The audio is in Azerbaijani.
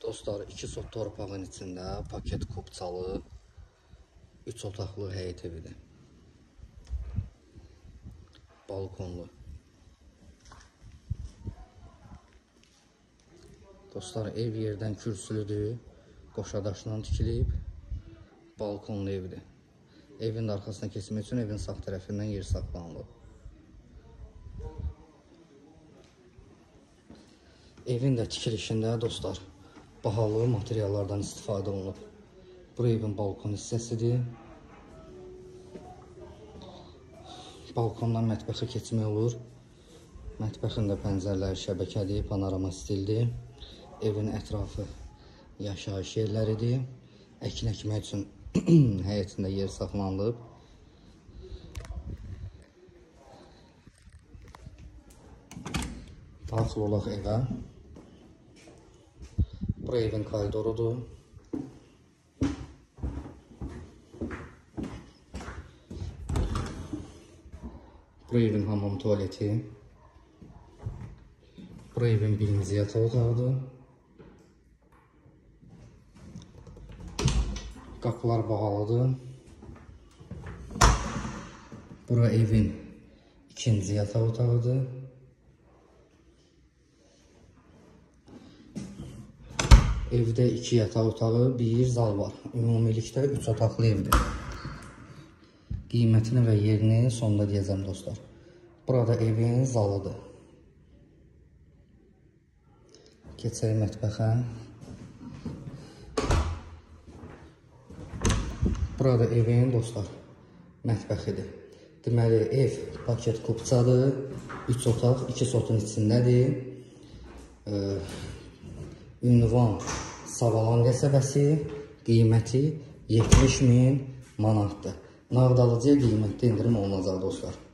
Dostlar, 2 sot torpağın içində paket kupçalı 3 otaqlı həyət evidir. Balkonlu. Dostlar, ev yerdən kürsülüdür. Qoşadaşla tikilib. Balkonlu evdir. Evin arxasına keçmək üçün evin sağ tərəfindən yer saxlanılıb. Evin də tikilişində dostlar, bahalı materiallardan istifadə olunub. Bu evin balkon hissəsidir. Balkondan mətbəxə keçmək olur. Mətbəxin də pəncərələri şəbəkədir, panorama stildir. Evin ətrafı yaşayış yerləridir. Əkin əkmək üçün həyətində yer saxlanılıb. Daxil olaq evə. Bura evin koridorudur. Bura evin hamam tualeti. Bura evin birinci yataq otağıdır. Qapılar bağlıdır. Bura evin ikinci yataq otağıdır. Evdə 2 yataq otağı, 1 zal var. Ümumilikdə 3 otaqlı evdir. Qiymətini və yerini sonda deyəcəm dostlar. Burada evin zalıdır. Keçək mətbəxə. Burada evin dostlar mətbəxidir. Deməli ev paket kupçadır. 3 otaq, 2 sotun içindədir. Ünvan Savalan qəsəbəsi, qiyməti 70.000 manatdır. Nağdalıcıya qiymətdə indirim olunacaq dostlar.